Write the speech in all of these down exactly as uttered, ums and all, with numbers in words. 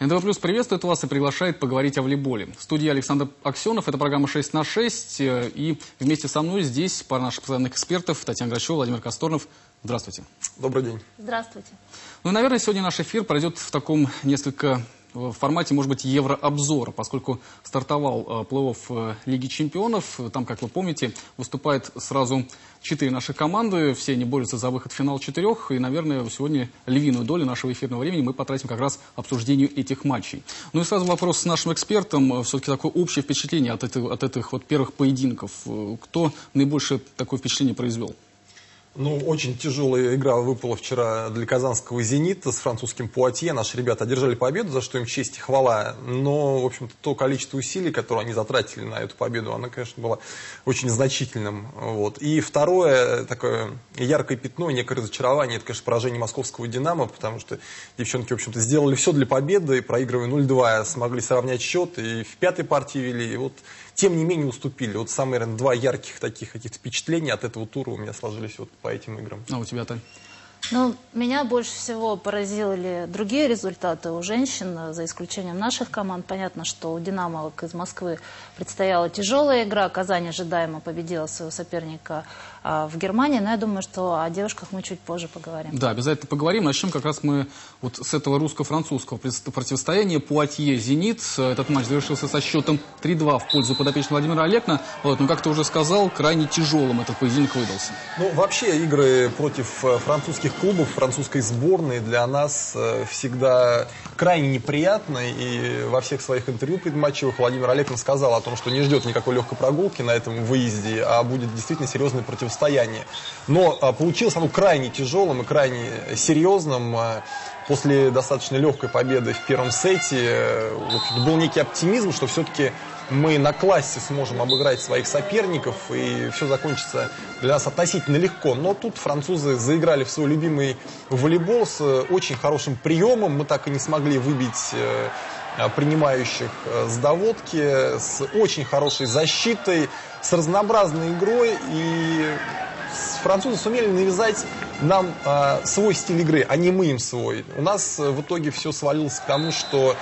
эн тэ вэ плюс приветствует вас и приглашает поговорить о волейболе. В студии Александр Аксенов, это программа шесть на шесть, и вместе со мной здесь пара наших постоянных экспертов Татьяна Грачева, Владимир Касторнов. Здравствуйте. Добрый день. Здравствуйте. Ну и, наверное, сегодня наш эфир пройдет в таком несколько в формате, может быть, еврообзора, поскольку стартовал э, плей-офф э, Лиги Чемпионов. Там, как вы помните, выступает сразу четыре наши команды. Все они борются за выход в финал четырех. И, наверное, сегодня львиную долю нашего эфирного времени мы потратим как раз обсуждению этих матчей. Ну и сразу вопрос с нашим экспертом. Все-таки такое общее впечатление от, этой, от этих вот первых поединков. Кто наибольшее такое впечатление произвел? Ну, очень тяжелая игра выпала вчера для казанского «Зенита» с французским «Пуатье». Наши ребята одержали победу, за что им честь и хвала. Но, в общем-то, то количество усилий, которое они затратили на эту победу, оно, конечно, было очень значительным. Вот. И второе, такое яркое пятно, некое разочарование, это, конечно, поражение московского «Динамо», потому что девчонки, в общем-то, сделали все для победы, проигрывая ноль-два, смогли сравнять счет, и в пятой партии вели, и вот... Тем не менее уступили. Вот самые, наверное, два ярких таких каких-то впечатления от этого тура у меня сложились вот по этим играм. А у тебя, Тань? Ну, меня больше всего поразили другие результаты у женщин, за исключением наших команд. Понятно, что у «Динамовок» из Москвы предстояла тяжелая игра. Казань ожидаемо победила своего соперника а, в Германии. Но я думаю, что о девушках мы чуть позже поговорим. Да, обязательно поговорим. Начнем как раз мы вот с этого русско-французского противостояния. Пуатье «Зенит». Этот матч завершился со счетом три-два в пользу подопечного Владимира Алекна. Вот, но, как ты уже сказал, крайне тяжелым этот поединок выдался. Ну, вообще, игры против французских клубов, французской сборной для нас э, всегда крайне неприятны. И во всех своих интервью предматчевых Владимир Алекн сказал о том, что не ждет никакой легкой прогулки на этом выезде, а будет действительно серьезное противостояние. Но э, получилось оно крайне тяжелым и крайне серьезным. Э, после достаточно легкой победы в первом сете э, вот, был некий оптимизм, что все-таки мы на классе сможем обыграть своих соперников, и все закончится для нас относительно легко. Но тут французы заиграли в свой любимый волейбол с очень хорошим приемом. Мы так и не смогли выбить э, принимающих э, с доводки, с очень хорошей защитой, с разнообразной игрой. И французы сумели навязать нам э, свой стиль игры, а не мы им свой. У нас э, в итоге все свалилось к тому, что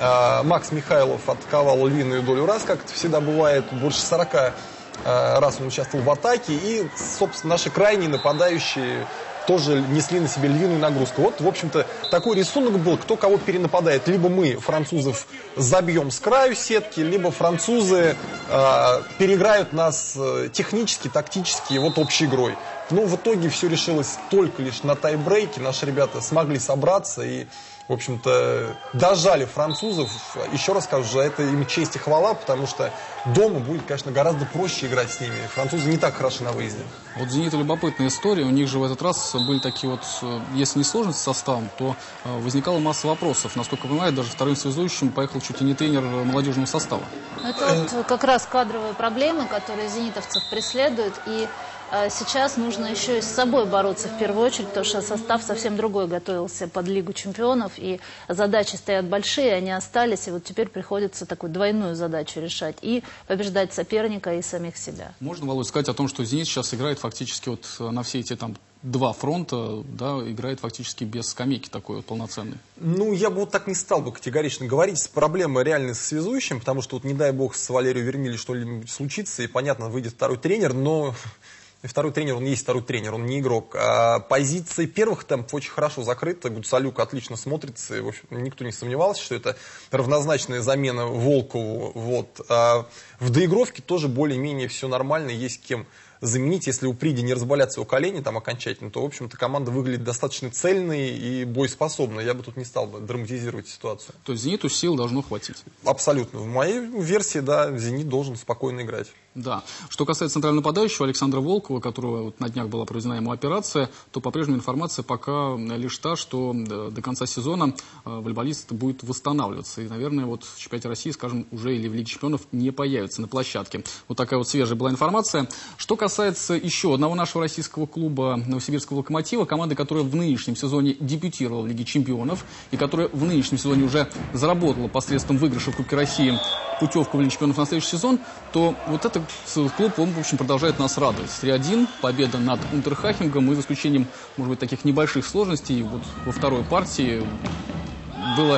Макс Михайлов атаковал львиную долю раз, как это всегда бывает, больше сорока раз он участвовал в атаке, и, собственно, наши крайние нападающие тоже несли на себе львиную нагрузку. Вот, в общем-то, такой рисунок был, кто кого перенападает. Либо мы, французов, забьем с краю сетки, либо французы э, переиграют нас технически, тактически, вот общей игрой. Ну, в итоге все решилось только лишь на тайбрейке. Наши ребята смогли собраться и, в общем-то, дожали французов. Еще раз скажу, за это им честь и хвала, потому что дома будет, конечно, гораздо проще играть с ними. Французы не так хороши на выезде. Вот «Зениту» любопытная история. У них же в этот раз были такие вот, если не сложности с составом, то возникала масса вопросов. Насколько я понимаю, даже вторым связующим поехал чуть ли не тренер молодежного состава. Это вот как раз кадровые проблемы, которые зенитовцев преследуют. И сейчас нужно еще и с собой бороться в первую очередь, потому что состав совсем другой готовился под Лигу Чемпионов, и задачи стоят большие, они остались, и вот теперь приходится такую двойную задачу решать, и побеждать соперника, и самих себя. Можно, Володь, сказать о том, что «Зенит» сейчас играет фактически вот на все эти там два фронта, да, играет фактически без скамейки такой вот полноценной? Ну, я бы вот так не стал бы категорично говорить. Проблема реально с связующим, потому что вот не дай бог с Валерием Вермили что-нибудь случится, и, понятно, выйдет второй тренер, но... И второй тренер, он есть второй тренер, он не игрок. А позиции первых темпов очень хорошо закрыты. Гуцалюк отлично смотрится. И, в общем, никто не сомневался, что это равнозначная замена Волкову. Вот. А в доигровке тоже более-менее все нормально, есть кем заменить. Если у Приди не разболятся его колени там окончательно, то, в общем-то, команда выглядит достаточно цельной и боеспособной. Я бы тут не стал бы драматизировать ситуацию. То есть «Зениту» сил должно хватить? Абсолютно. В моей версии, да, «Зенит» должен спокойно играть. Да. Что касается центрального нападающего Александра Волкова, которого вот на днях была проведена ему операция, то по-прежнему информация пока лишь та, что до конца сезона волейболист будет восстанавливаться. И, наверное, вот в чемпионате России, скажем, уже или в Лиге Чемпионов не появится на площадке. Вот такая вот свежая была информация. Что касается еще одного нашего российского клуба, Новосибирского «Локомотива», команды, которая в нынешнем сезоне дебютировала в Лиге Чемпионов и которая в нынешнем сезоне уже заработала посредством выигрыша в Кубке России путевку в Лигу Чемпионов на следующий сезон, то вот этот клуб, он, в общем, продолжает нас радовать. три-один, победа над Унтерхахингом, и за исключением, может быть, таких небольших сложностей, вот во второй партии было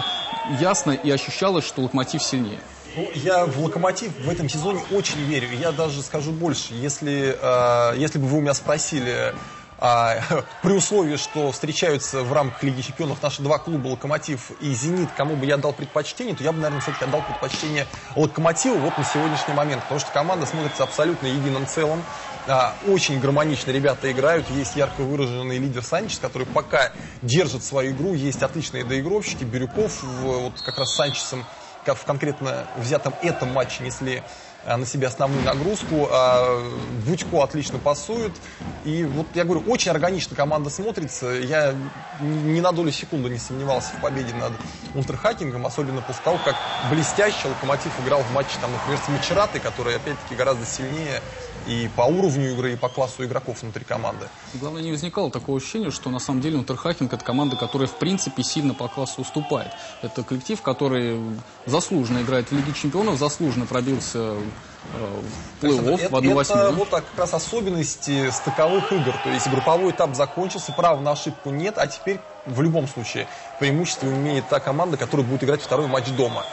ясно и ощущалось, что «Локомотив» сильнее. Ну, я в «Локомотив» в этом сезоне очень верю. Я даже скажу больше. Если, э, если бы вы у меня спросили, э, при условии, что встречаются в рамках Лиги Чемпионов наши два клуба «Локомотив» и «Зенит», кому бы я дал предпочтение, то я бы, наверное, все-таки отдал предпочтение «Локомотиву» вот на сегодняшний момент. Потому что команда смотрится абсолютно единым целым. Э, очень гармонично ребята играют. Есть ярко выраженный лидер Санчес, который пока держит свою игру. Есть отличные доигровщики. Бирюков вот как раз с Санчесом в конкретно взятом этом матче несли на себя основную нагрузку. Будько отлично пасует. И вот я говорю, очень органично команда смотрится. Я ни на долю секунды не сомневался в победе над Унтерхакингом, особенно после того, как блестяще «Локомотив» играл в матче, там, например, с Мачератой, который, опять-таки, гораздо сильнее и по уровню игры, и по классу игроков внутри команды. Главное, не возникало такого ощущения, что на самом деле Унтерхакинг — это команда, которая в принципе сильно по классу уступает. Это коллектив, который заслуженно играет в Лиге Чемпионов, заслуженно пробился э, в плей-офф в одну восьмую. Это вот так, как раз особенности стыковых игр. То есть групповой этап закончился, права на ошибку нет, а теперь в любом случае преимущество имеет та команда, которая будет играть второй матч дома.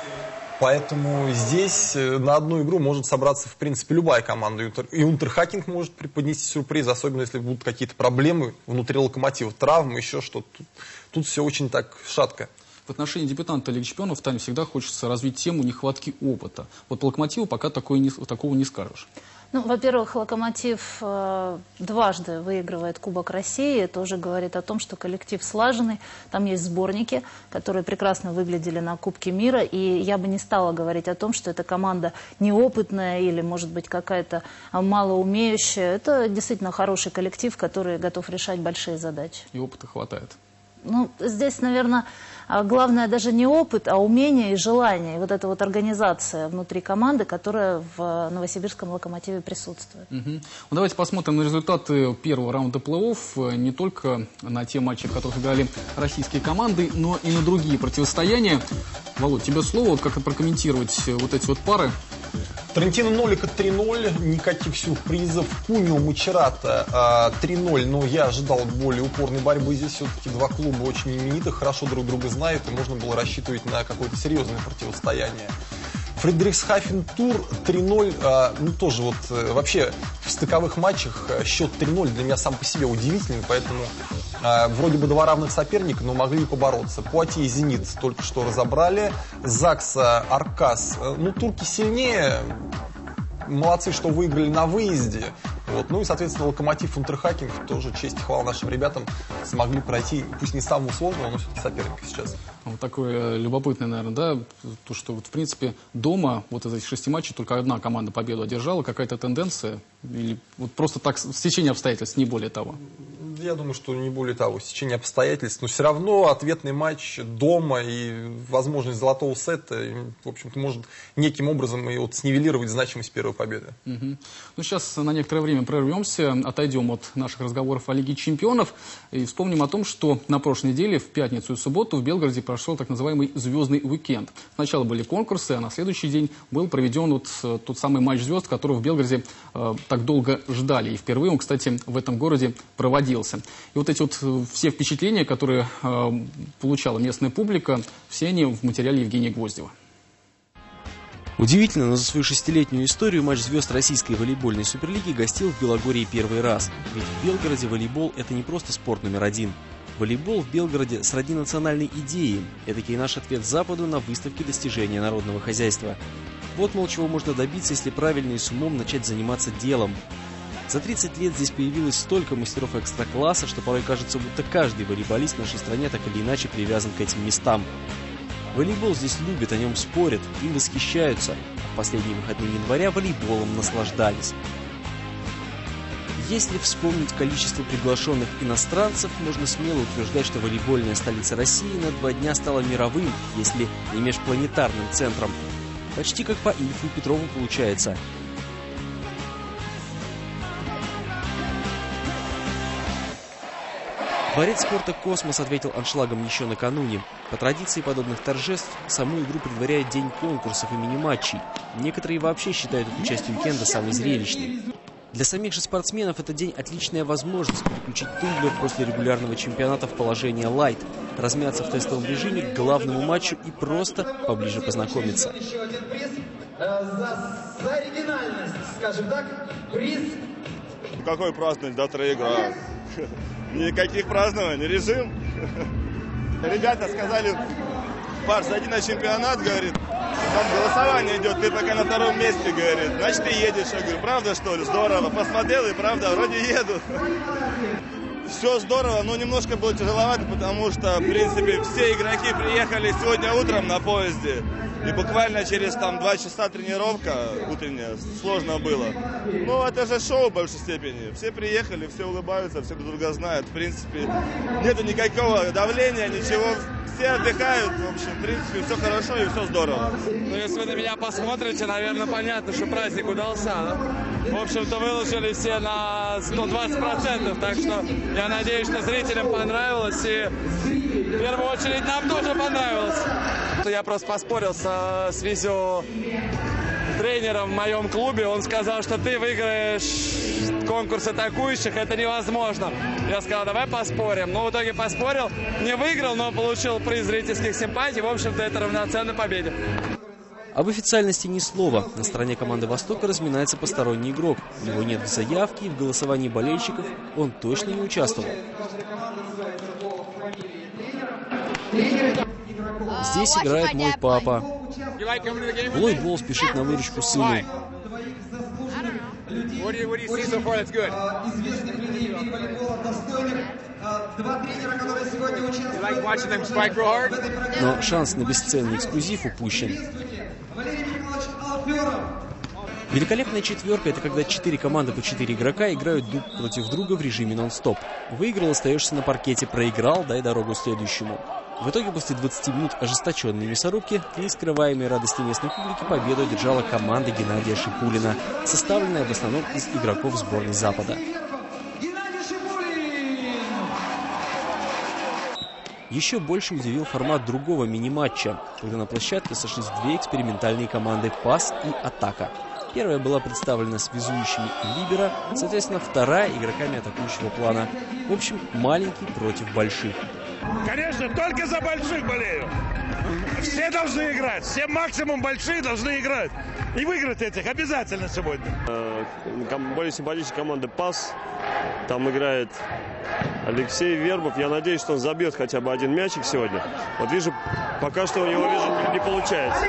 Поэтому здесь на одну игру может собраться, в принципе, любая команда. И Унтерхакинг может преподнести сюрприз, особенно если будут какие-то проблемы внутри «Локомотива», травмы, еще что-то. Тут, тут все очень так шатко. В отношении дебютанта Лиги Чемпионов, Таня, всегда хочется развить тему нехватки опыта. Вот по «Локомотиву» пока такое не, такого не скажешь. Ну, во-первых, «Локомотив» э, дважды выигрывает Кубок России. Это уже говорит о том, что коллектив слаженный. Там есть сборники, которые прекрасно выглядели на Кубке мира. И я бы не стала говорить о том, что эта команда неопытная или, может быть, какая-то малоумеющая. Это действительно хороший коллектив, который готов решать большие задачи. И опыта хватает. Ну, здесь, наверное, главное даже не опыт, а умение и желание. И вот эта вот организация внутри команды, которая в новосибирском «Локомотиве» присутствует. Угу. Ну, давайте посмотрим на результаты первого раунда плей-офф. Не только на те матчи, в которых играли российские команды, но и на другие противостояния. Володь, тебе слово, вот как прокомментировать вот эти вот пары? Трентино Нолика три ноль, никаких сюрпризов. Кунио Мачерата три ноль, но я ожидал более упорной борьбы. Здесь все-таки два клуба очень именитых, хорошо друг друга знают, и можно было рассчитывать на какое-то серьезное противостояние. Фридрихсхафен Тур три ноль, ну тоже вот вообще в стыковых матчах счет три ноль для меня сам по себе удивительный, поэтому вроде бы два равных соперника, но могли побороться. Пуатье и Зенит только что разобрали. Закса, Аркас, ну турки сильнее, молодцы, что выиграли на выезде. Вот. Ну и, соответственно, Локомотив, Унтерхакинг, тоже честь и хвала нашим ребятам, смогли пройти, пусть не самого сложного, но все-таки соперника сейчас. Вот такое любопытное, наверное, да, то, что, вот, в принципе, дома вот из этих шести матчей только одна команда победу одержала, какая-то тенденция, или вот просто так, стечение обстоятельств, не более того? Я думаю, что не более того, стечение обстоятельств, но все равно ответный матч дома и возможность золотого сета, в общем-то, может неким образом и вот снивелировать значимость первой победы. Угу. Ну, сейчас на некоторое время прервемся, отойдем от наших разговоров о Лиге Чемпионов и вспомним о том, что на прошлой неделе, в пятницу и субботу, в Белгороде прошел так называемый звездный уикенд. Сначала были конкурсы, а на следующий день был проведен вот тот самый матч звезд, который в Белгороде э, так долго ждали. И впервые он, кстати, в этом городе проводился. И вот эти вот все впечатления, которые э, получала местная публика, все они в материале Евгения Гвоздева. Удивительно, но за свою шестилетнюю историю матч звезд российской волейбольной суперлиги гостил в Белогорье первый раз. Ведь в Белгороде волейбол – это не просто спорт номер один. Волейбол в Белгороде сродни национальной идеи. Эдакий наш ответ Западу на выставке достижения народного хозяйства. Вот, мол, чего можно добиться, если правильно и с умом начать заниматься делом. За тридцать лет здесь появилось столько мастеров экстра-класса, что порой кажется, будто каждый волейболист в нашей стране так или иначе привязан к этим местам. Волейбол здесь любят, о нем спорят, им восхищаются. А в последние выходные января волейболом наслаждались. Если вспомнить количество приглашенных иностранцев, можно смело утверждать, что волейбольная столица России на два дня стала мировым, если не межпланетарным центром. Почти как по Ильфу и Петрову получается. Дворец спорта «Космос» ответил аншлагом еще накануне. По традиции подобных торжеств саму игру предваряет день конкурсов и мини-матчей. Некоторые вообще считают эту часть уикенда самой зрелищной. Для самих же спортсменов это день отличная возможность переключить тумблер после регулярного чемпионата в положение лайт. размяться в тестовом режиме к главному матчу и просто поближе познакомиться. За оригинальность, скажем так, приз. Какой праздновать, завтра игра. Никаких празднований, режим. Ребята сказали, Паш, зайди на чемпионат, говорит, там голосование идет, ты пока на втором месте, говорит, значит ты едешь. Я говорю, правда что ли? Здорово. Посмотрел и правда, вроде еду. Все здорово, но немножко было тяжеловато, потому что, в принципе, все игроки приехали сегодня утром на поезде. И буквально через там два часа тренировка утренняя, сложно было. Ну, это же шоу в большей степени. Все приехали, все улыбаются, все друг друга знают. В принципе, нету никакого давления, ничего. Все отдыхают, в общем, в принципе, все хорошо и все здорово. Ну, если вы на меня посмотрите, наверное, понятно, что праздник удался, да? В общем-то, выложили все на ну, двадцать процентов, так что я надеюсь, что зрителям понравилось, и в первую очередь нам тоже понравилось. Я просто поспорил со, с Визио тренером в моем клубе, он сказал, что ты выиграешь конкурс атакующих, это невозможно. Я сказал, давай поспорим. Ну, в итоге поспорил, не выиграл, но получил приз зрительских симпатий. В общем-то, это равноценно победе. Об официальности ни слова. На стороне команды «Востока» разминается посторонний игрок. Его нет в заявке, и в голосовании болельщиков он точно не участвовал. Здесь играет мой папа. Ллойд спешит на выручку сыну. Но шанс на бесценный эксклюзив упущен. Великолепная четверка – это когда четыре команды по четыре игрока играют друг против друга в режиме нон-стоп. Выиграл, остаешься на паркете, проиграл, дай дорогу следующему. В итоге после двадцати минут ожесточенной мясорубки к нескрываемой радости местной публики победу одержала команда Геннадия Шипулина, составленная в основном из игроков сборной Запада. Еще больше удивил формат другого мини-матча, когда на площадке сошлись две экспериментальные команды «Пас» и «Атака». Первая была представлена связующими и либеро, соответственно, вторая игроками атакующего плана. В общем, маленький против больших. Конечно, только за больших болею. Все должны играть, все максимум большие должны играть. И выиграть этих обязательно сегодня. Более симпатичная команда «Пас». Там играет Алексей Вербов. Я надеюсь, что он забьет хотя бы один мячик сегодня. Вот вижу, пока что у него, вижу, не получается.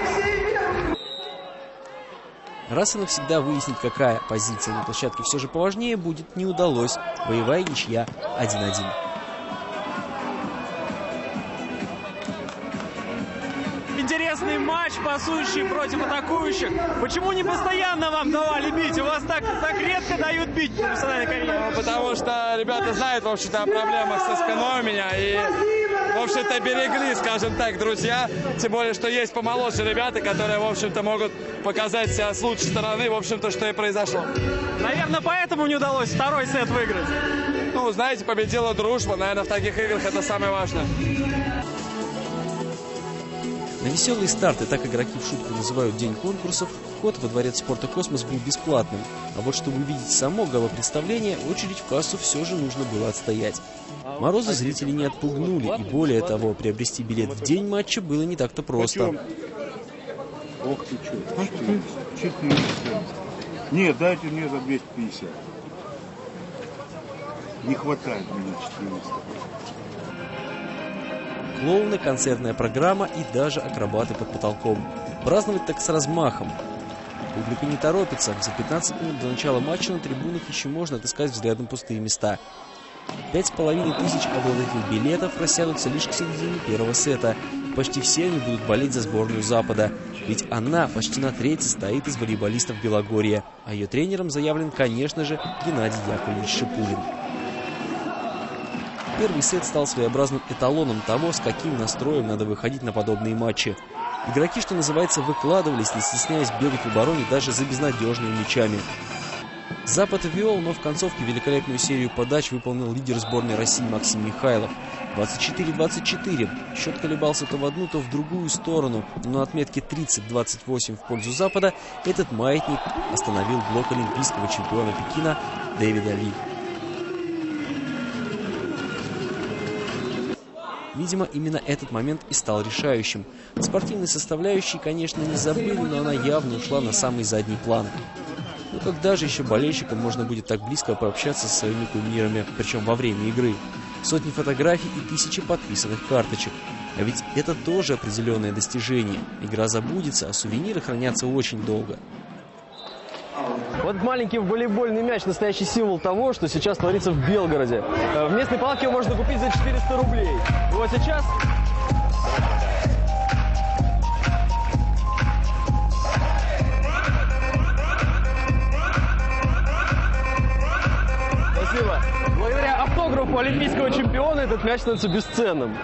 Раз и навсегда выяснить, какая позиция на площадке все же поважнее, будет не удалось. Боевая ничья один-один. Интересный матч, пасующий против атакующих. Почему не постоянно вам давали бить? У вас так, так редко дают бить в профессиональной карьере. Ну, потому что ребята знают, в общем-то, о проблемах со спиной у меня. И, в общем-то, берегли, скажем так, друзья. Тем более, что есть помоложе ребята, которые, в общем-то, могут показать себя с лучшей стороны. В общем-то, что и произошло. Наверное, поэтому не удалось второй сет выиграть. Ну, знаете, победила дружба. Наверное, в таких играх это самое важное. На веселые старты, так игроки в шутку называют день конкурсов, вход во дворец спорта «Космос» был бесплатным. А вот чтобы увидеть само галопредставление, очередь в кассу все же нужно было отстоять. Морозы зрители не отпугнули, и более того, приобрести билет в день матча было не так-то просто. Ох ты что, четыреста. Нет, дайте мне за двести пятьдесят. Не хватает мне четыреста. Клоуны, концертная программа и даже акробаты под потолком. Праздновать так с размахом. Публика не торопится. За пятнадцать минут до начала матча на трибунах еще можно отыскать взглядом пустые места. Пять с половиной тысяч обладателей билетов рассядутся лишь к середине первого сета. Почти все они будут болеть за сборную Запада. Ведь она почти на треть состоит из волейболистов Белогорья. А ее тренером заявлен, конечно же, Геннадий Яковлевич Шипулин. Первый сет стал своеобразным эталоном того, с каким настроем надо выходить на подобные матчи. Игроки, что называется, выкладывались, не стесняясь бегать в обороне даже за безнадежными мячами. Запад вел, но в концовке великолепную серию подач выполнил лидер сборной России Максим Михайлов. двадцать четыре двадцать четыре. Счет колебался то в одну, то в другую сторону, но на отметке тридцать двадцать восемь в пользу Запада этот маятник остановил блок олимпийского чемпиона Пекина Дэвида Ли. Видимо, именно этот момент и стал решающим. Спортивной составляющей, конечно, не забыли, но она явно ушла на самый задний план. Но когда же еще болельщикам можно будет так близко пообщаться со своими кумирами, причем во время игры? Сотни фотографий и тысячи подписанных карточек. А ведь это тоже определенное достижение. Игра забудется, а сувениры хранятся очень долго. Вот маленький волейбольный мяч – настоящий символ того, что сейчас творится в Белгороде. В местной палатке его можно купить за четыреста рублей. И вот сейчас... Спасибо. Благодаря автографу олимпийского чемпиона этот мяч становится бесценным.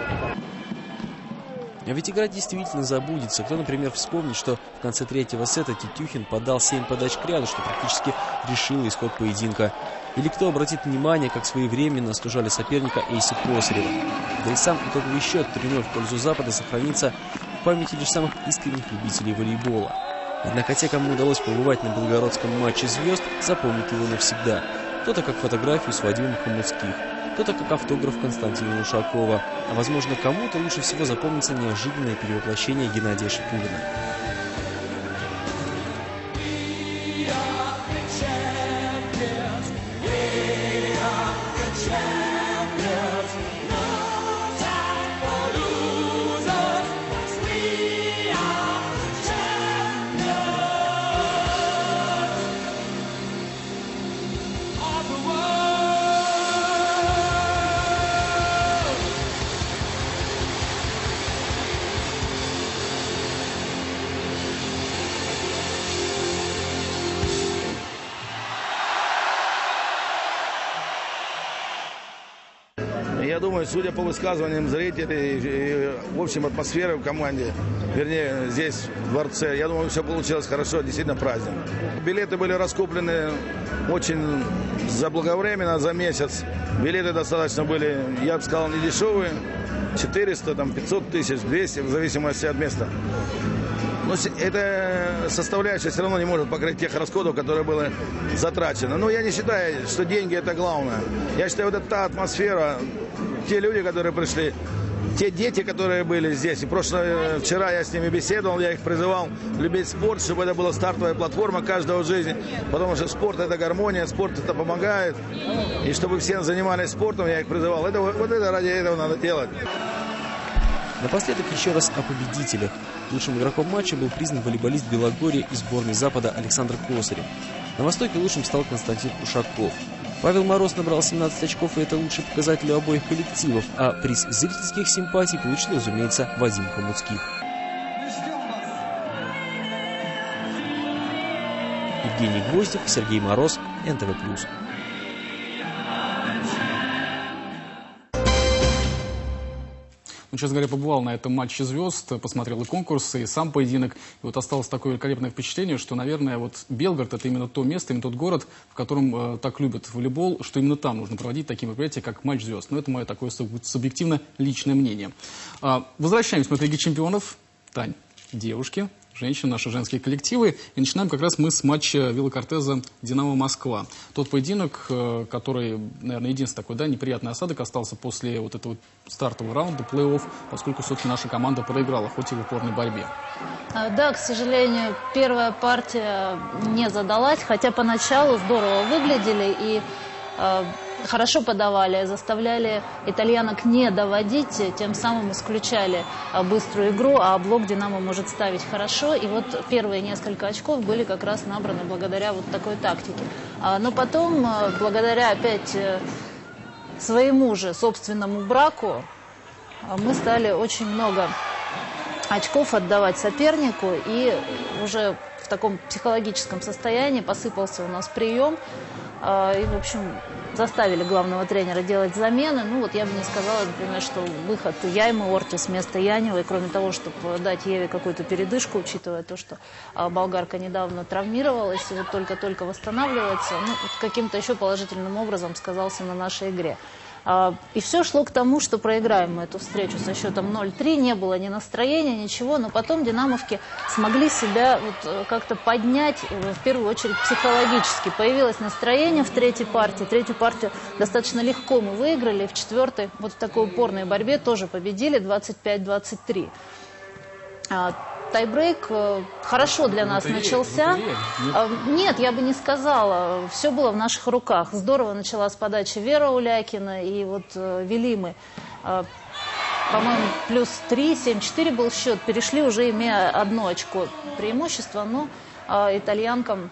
А ведь игра действительно забудется. Кто, например, вспомнит, что в конце третьего сета Тетюхин подал семь подач к ряду, что практически решило исход поединка. Или кто обратит внимание, как своевременно остужали соперника Эйси Косарева. Да и сам итоговый счет три ноль в пользу Запада сохранится в памяти лишь самых искренних любителей волейбола. Однако те, кому удалось побывать на белгородском матче звезд, запомнят его навсегда. Кто-то как фотографию с Вадимом Хомутских, кто-то как автограф Константина Ушакова, а возможно кому-то лучше всего запомнится неожиданное перевоплощение Геннадия Шипулина. Я думаю, судя по высказываниям зрителей и, в общем, атмосферы в команде, вернее, здесь, в дворце, я думаю, все получилось хорошо, действительно праздник. Билеты были раскуплены очень заблаговременно, за месяц. Билеты достаточно были, я бы сказал, не дешевые, четыреста, там, пятьсот тысяч, двести, в зависимости от места. Но эта составляющая все равно не может покрыть тех расходов, которые были затрачены. Но я не считаю, что деньги это главное. Я считаю, вот это та атмосфера, те люди, которые пришли, те дети, которые были здесь. И прошлое, вчера я с ними беседовал, я их призывал любить спорт, чтобы это была стартовая платформа каждого в жизни. Потому что спорт это гармония, спорт это помогает. И чтобы все занимались спортом, я их призывал. Это, вот это ради этого надо делать. Напоследок еще раз о победителях. Лучшим игроком матча был признан волейболист Белогорья из сборной Запада Александр Косарев. На Востоке лучшим стал Константин Ушаков. Павел Мороз набрал семнадцать очков, и это лучший показатель у обоих коллективов. А приз зрительских симпатий получил, разумеется, Вадим Хомутских. Евгений Гвоздев, Сергей Мороз, эн тэ вэ плюс. Ну, честно говоря, побывал на этом матче звезд, посмотрел и конкурсы, и сам поединок. И вот осталось такое великолепное впечатление, что, наверное, вот Белгород — это именно то место, именно тот город, в котором э, так любят волейбол, что именно там нужно проводить такие мероприятия, как матч звезд. Но это мое такое субъективно личное мнение. А, возвращаемся мы к Лиге чемпионов. Тань, девушки, женщины, наши женские коллективы. И начинаем как раз мы с матча Вилла Кортеза «Динамо Москва». Тот поединок, который, наверное, единственный такой, да, неприятный осадок остался после вот этого стартового раунда, плей-офф, поскольку все-таки наша команда проиграла, хоть и в упорной борьбе. Да, к сожалению, первая партия не задалась, хотя поначалу здорово выглядели и э, хорошо подавали, заставляли итальянок не доводить, тем самым исключали быструю игру, а блок «Динамо» может ставить хорошо. И вот первые несколько очков были как раз набраны благодаря вот такой тактике. Но потом, благодаря опять своему же собственному браку, мы стали очень много очков отдавать сопернику, и уже в таком психологическом состоянии посыпался у нас прием. И, в общем, заставили главного тренера делать замены. Ну, вот я бы не сказала, например, что выход Яймы Ортис вместо Яневой, кроме того, чтобы дать Еве какую-то передышку, учитывая то, что болгарка недавно травмировалась и вот только-только восстанавливается, ну, вот каким-то еще положительным образом сказался на нашей игре. И все шло к тому, что проиграем мы эту встречу со счетом ноль три. Не было ни настроения, ничего. Но потом динамовки смогли себя вот как-то поднять, в первую очередь психологически. Появилось настроение в третьей партии. Третью партию достаточно легко мы выиграли. В четвертой, вот в такой упорной борьбе, тоже победили двадцать пять двадцать три. Тайбрейк хорошо для нас начался. Нет, я бы не сказала. Все было в наших руках. Здорово начала с подачи Вера Улякина. И вот вели мы, по-моему, плюс три, семь четыре был счет. Перешли уже, имея одно очко преимущества. Но итальянкам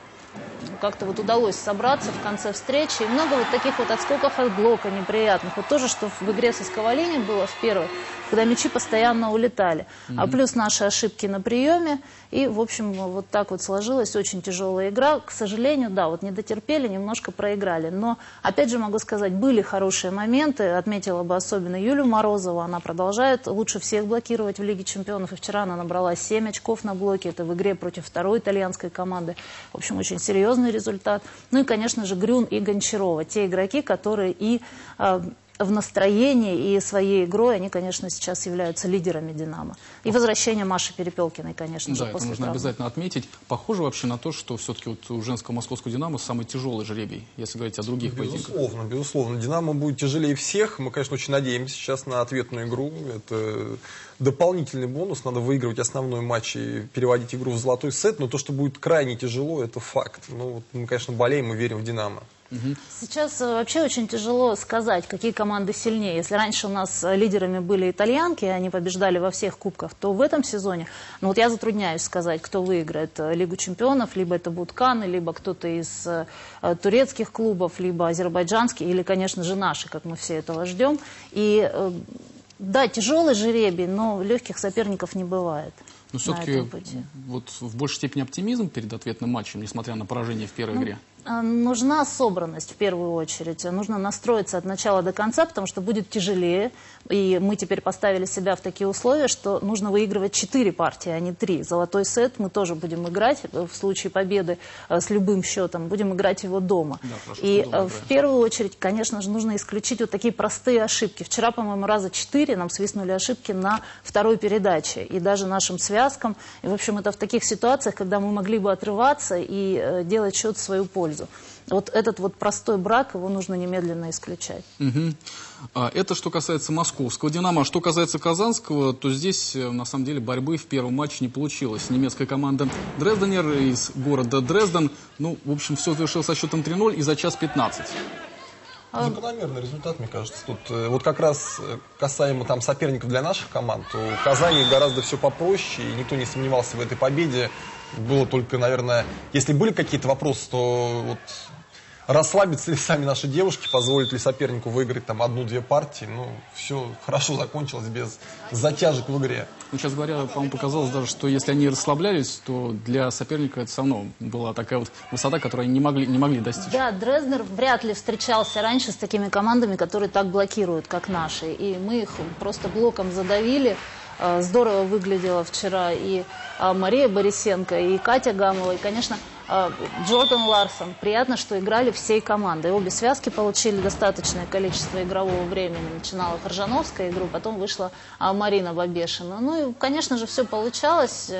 как-то вот удалось собраться в конце встречи. И много вот таких вот отскоков от блока неприятных. Вот тоже, что в игре со Сковалини было в первой, когда мячи постоянно улетали. Mm-hmm. А плюс наши ошибки на приеме. И, в общем, вот так вот сложилась очень тяжелая игра. К сожалению, да, вот не дотерпели, немножко проиграли. Но, опять же, могу сказать, были хорошие моменты. Отметила бы особенно Юлю Морозову. Она продолжает лучше всех блокировать в Лиге чемпионов. И вчера она набрала семь очков на блоке. Это в игре против второй итальянской команды. В общем, очень серьезный результат. Ну и, конечно же, Грюн и Гончарова. Те игроки, которые и э, в настроении, и своей игрой, они, конечно, сейчас являются лидерами «Динамо». И возвращение Маши Перепелкиной, конечно же, да, после это нужно травмы. обязательно отметить. Похоже вообще на то, что все-таки вот у женского московского «Динамо» самый тяжелый жребий, если говорить о других поединках. Безусловно, безусловно. «Динамо» будет тяжелее всех. Мы, конечно, очень надеемся сейчас на ответную игру. Это дополнительный бонус. Надо выигрывать основной матч и переводить игру в золотой сет. Но то, что будет крайне тяжело, это факт. Ну, вот мы, конечно, болеем и верим в «Динамо». Сейчас вообще очень тяжело сказать, какие команды сильнее. Если раньше у нас лидерами были итальянки, и они побеждали во всех кубках, то в этом сезоне, ну вот я затрудняюсь сказать, кто выиграет Лигу чемпионов, либо это будут Каны, либо кто-то из э, турецких клубов, либо азербайджанские, или, конечно же, наши, как мы все этого ждем. И э, да, тяжелый жребий, но легких соперников не бывает. Но все-таки вот в большей степени оптимизм перед ответным матчем, несмотря на поражение в первой ну, игре. Нужна собранность в первую очередь. Нужно настроиться от начала до конца, потому что будет тяжелее. И мы теперь поставили себя в такие условия, что нужно выигрывать четыре партии, а не три. Золотой сет мы тоже будем играть в случае победы с любым счетом. Будем играть его дома. Да, хорошо, и дома в первую очередь, конечно же, нужно исключить вот такие простые ошибки. Вчера, по-моему, раза четыре нам свистнули ошибки на второй передаче. И даже нашим связкам. И, в общем, это в таких ситуациях, когда мы могли бы отрываться и делать счет в свою пользу. Вот этот вот простой брак, его нужно немедленно исключать. Угу. А, это что касается московского «Динамо». А что касается казанского, то здесь, на самом деле, борьбы в первом матче не получилось. Немецкая команда «Дрезденер» из города Дрезден, ну, в общем, все завершилось со счетом три ноль и за час пятнадцать. Закономерный результат, мне кажется. Тут вот как раз касаемо там соперников для наших команд, у Казани гораздо все попроще, и никто не сомневался в этой победе. Было только, наверное, если были какие-то вопросы, то вот расслабятся ли сами наши девушки, позволят ли сопернику выиграть там одну-две партии. Ну, все хорошо закончилось без затяжек в игре. Ну, сейчас говоря, по-моему, показалось даже, что если они расслаблялись, то для соперника это все равно была такая вот высота, которую они не могли, не могли достичь. Да, Дрездер вряд ли встречался раньше с такими командами, которые так блокируют, как наши. И мы их просто блоком задавили. Здорово выглядела вчера и Мария Борисенко, и Катя Гамова, и, конечно, Джордан Ларсон. Приятно, что играли всей командой. Обе связки получили достаточное количество игрового времени. Начинала Коржановская игру, потом вышла Марина Бабешина. Ну и, конечно же, все получалось.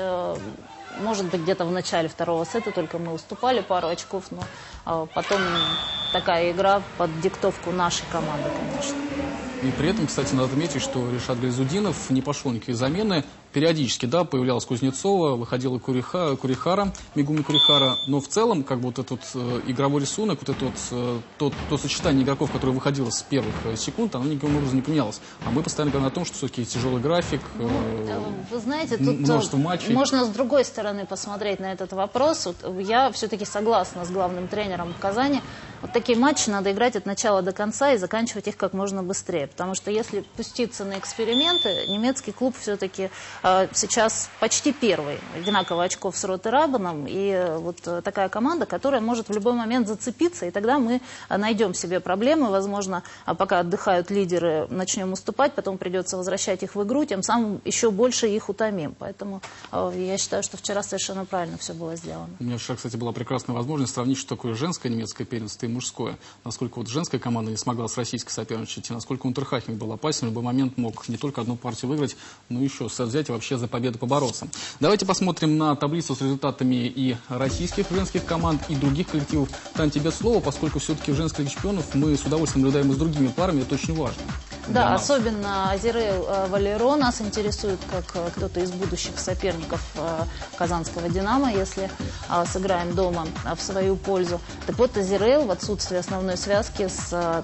Может быть, где-то в начале второго сета только мы уступали пару очков, но потом такая игра под диктовку нашей команды, конечно. И при этом, кстати, надо отметить, что Ришат Гальзудинов не пошел никакие замены. Периодически, да, появлялась Кузнецова, выходила Куриха, Курихара, Мигуми Курихара. Но в целом, как бы вот этот э, игровой рисунок, вот это вот, э, то, то сочетание игроков, которое выходило с первых э, секунд, оно никаким образом не поменялось. А мы постоянно говорим о том, что все-таки тяжелый график, э, ну, вы знаете, тут множество матчей. Можно с другой стороны посмотреть на этот вопрос. Вот я все-таки согласна с главным тренером в Казани. Вот такие матчи надо играть от начала до конца и заканчивать их как можно быстрее. Потому что если пуститься на эксперименты, немецкий клуб все-таки э, сейчас почти первый. Одинаково очков с Роттерабеном. И э, вот такая команда, которая может в любой момент зацепиться. И тогда мы найдем себе проблемы. Возможно, пока отдыхают лидеры, начнем уступать. Потом придется возвращать их в игру. Тем самым еще больше их утомим. Поэтому э, я считаю, что вчера совершенно правильно все было сделано. У меня вчера, кстати, была прекрасная возможность сравнить, что такое женское немецкое первенство и и мужское. Насколько вот женская команда не смогла с российской соперничать, и насколько Унтерхахен был опасен, в любой момент мог не только одну партию выиграть, но еще сет взять и вообще за победу побороться. Давайте посмотрим на таблицу с результатами и российских женских команд, и других коллективов. Тань, тебе слово, поскольку все-таки в женской Лиге чемпионов мы с удовольствием наблюдаем и с другими парами, это очень важно. Да, особенно Азерел Валеро нас интересует как кто-то из будущих соперников казанского «Динамо», если сыграем дома в свою пользу. Так вот, Азерел в отсутствии основной связки с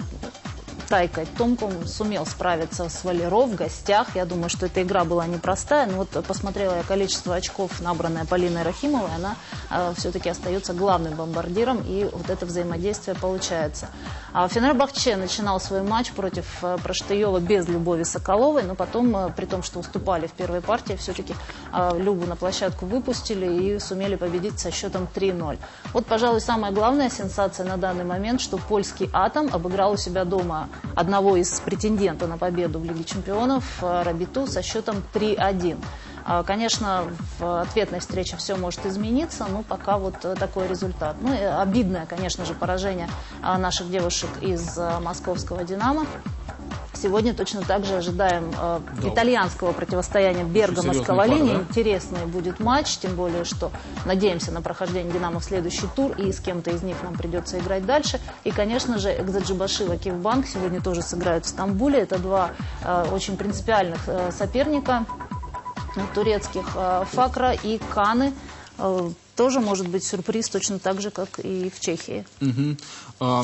Тайкой Томком сумел справиться с Валеро в гостях. Я думаю, что эта игра была непростая. Но вот посмотрела я количество очков, набранное Полиной Рахимовой. Она э, все-таки остается главным бомбардиром. И вот это взаимодействие получается. А Фенербахче начинал свой матч против э, Проштыева без Любови Соколовой. Но потом, э, при том, что уступали в первой партии, все-таки э, Любу на площадку выпустили и сумели победить со счетом три ноль. Вот, пожалуй, самая главная сенсация на данный момент, что польский «Атом» обыграл у себя дома одного из претендентов на победу в Лиге чемпионов, Рабиту, со счетом три один. Конечно, в ответной встрече все может измениться, но пока вот такой результат. Ну и обидное, конечно же, поражение наших девушек из московского «Динамо». Сегодня точно так же ожидаем э, да. итальянского противостояния Бергамо с Кавалини. Да? Интересный будет матч, тем более, что надеемся на прохождение «Динамо» в следующий тур, и с кем-то из них нам придется играть дальше. И, конечно же, Экзаджибашива Кивбанк сегодня тоже сыграют в Стамбуле. Это два э, очень принципиальных э, соперника э, турецких, э, Факра и Каны. Э, тоже может быть сюрприз, точно так же, как и в Чехии. Угу. А...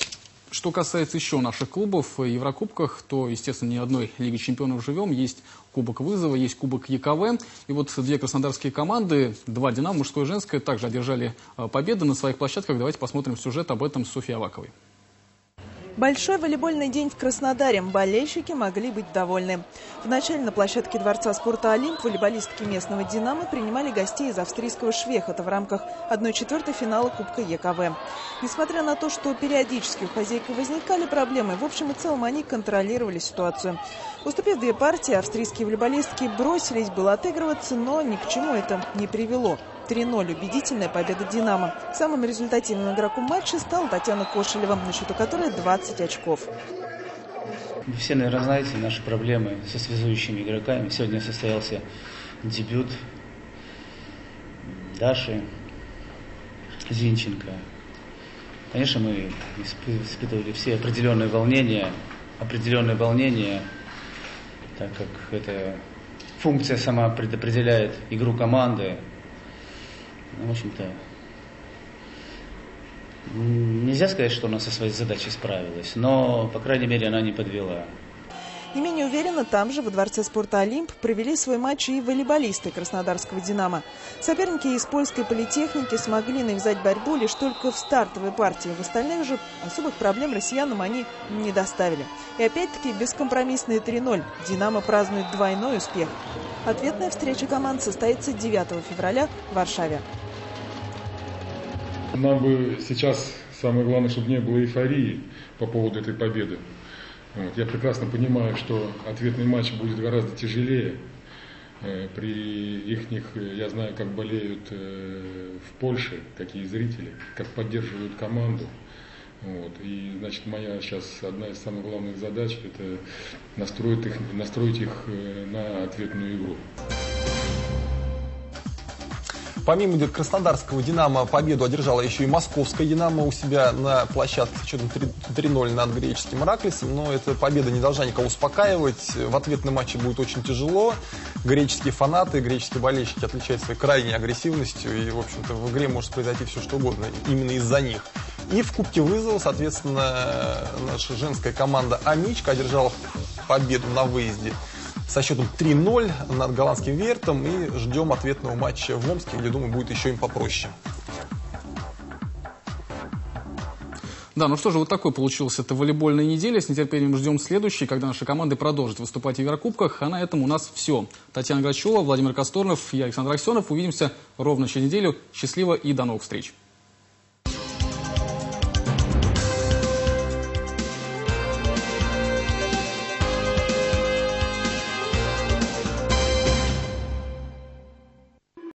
Что касается еще наших клубов в Еврокубках, то, естественно, ни одной Лиги чемпионов живем. Есть Кубок Вызова, есть Кубок ЕКВ. И вот две краснодарские команды, два «Динамо», мужское и женское, также одержали победы на своих площадках. Давайте посмотрим сюжет об этом с Софьей Аваковой. Большой волейбольный день в Краснодаре. Болельщики могли быть довольны. Вначале на площадке Дворца спорта «Олимп» волейболистки местного «Динамо» принимали гостей из австрийского Швехота в рамках одной четвертой финала Кубка ЕКВ. Несмотря на то, что периодически у хозяйки возникали проблемы, в общем и целом они контролировали ситуацию. Уступив две партии, австрийские волейболистки бросились было отыгрываться, но ни к чему это не привело. три ноль. Убедительная победа «Динамо». Самым результативным игроком матча стала Татьяна Кошелева, на счету которой двадцать очков. Вы все, наверное, знаете наши проблемы со связующими игроками. Сегодня состоялся дебют Даши Зинченко. Конечно, мы испытывали все определенные волнения, определенные волнения, так как эта функция сама предопределяет игру команды. В общем-то, нельзя сказать, что она со своей задачей справилась, но, по крайней мере, она не подвела. Не менее уверенно там же, во Дворце спорта «Олимп», провели свой матч и волейболисты краснодарского «Динамо». Соперники из польской политехники смогли навязать борьбу лишь только в стартовой партии. В остальных же особых проблем россиянам они не доставили. И опять-таки бескомпромиссные три ноль. «Динамо» празднует двойной успех. Ответная встреча команд состоится девятого февраля в Варшаве. Нам бы сейчас самое главное, чтобы не было эйфории по поводу этой победы. Вот. Я прекрасно понимаю, что ответный матч будет гораздо тяжелее. При их, я знаю, как болеют в Польше, какие зрители, как поддерживают команду. Вот. И, значит, моя сейчас одна из самых главных задач – это настроить их, настроить их на ответную игру. Помимо краснодарского «Динамо» победу одержала еще и московская «Динамо» у себя на площадке с счетом три ноль над греческим «Ираклисом». Но эта победа не должна никого успокаивать. В ответном матче будет очень тяжело. Греческие фанаты, греческие болельщики отличаются своей крайней агрессивностью. И, в общем-то, в игре может произойти все, что угодно именно из-за них. И в Кубке Вызова, соответственно, наша женская команда «Амичка» одержала победу на выезде со счетом три ноль над голландским «Вертом». И ждем ответного матча в Омске, где, думаю, будет еще им попроще. Да, ну что же, вот такой получилась эта волейбольная неделя. С нетерпением ждем следующей, когда наши команды продолжат выступать в Еврокубках. А на этом у нас все. Татьяна Грачева, Владимир Косторнов, я Александр Аксенов. Увидимся ровно через неделю. Счастливо и до новых встреч.